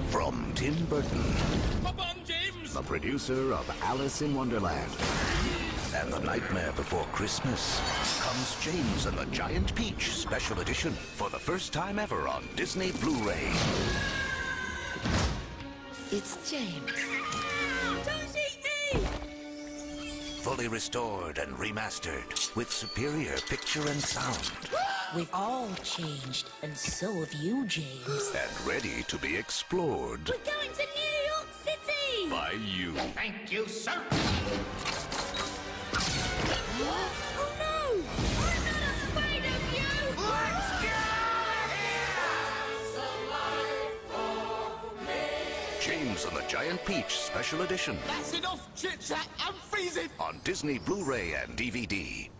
From Tim Burton, Hop on, James! the producer of Alice in Wonderland and The Nightmare Before Christmas, comes James and the Giant Peach Special Edition for the first time ever on Disney Blu-ray. It's James. Don't eat me! Fully restored and remastered with superior picture and sound. We've all changed, and so have you, James. And ready to be explored We're going to New York City! by you. Thank you, sir! Oh no! I'm not afraid of you! Let's get out of here! James and the Giant Peach Special Edition That's enough chit-chat! I'm freezing! on Disney Blu-ray and DVD.